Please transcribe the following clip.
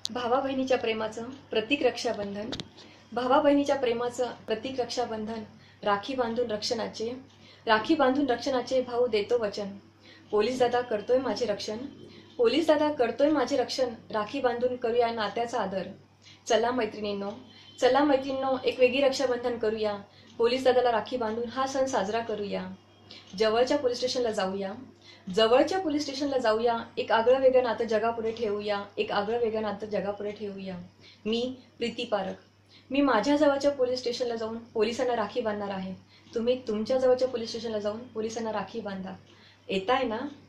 भावा बहिणीच्या प्रेमाचं प्रतीक रक्षाबंधन. भावा बहिणीच्या प्रेमाचं प्रतीक रक्षाबंधन. राखी बांधून रक्षणाचे भाऊ देतो वचन. पोलीस दादा करतोय माझे रक्षण. पोलीस दादा करतोय माझे रक्षण. राखी बांधून करूया नात्याचा आदर. चला मैत्रिणींनो एक वेगळी रक्षाबंधन करूया. पोलीस दादाला राखी बांधून हा सण साजरा करूया. जवळच्या पोलीस स्टेशनला जाऊया. एक आगळं वेगळं नातं जगापुढे ठेवूया. मी प्रीती पारख. मी माझ्या जवळच्या पोलीस स्टेशनला जाऊन पोलिसांना राखी बांधणार आहे. तुम्ही तुमच्या जवळच्या पोलीस स्टेशनला जाऊन पोलिसांना राखी बांधा. येताय ना?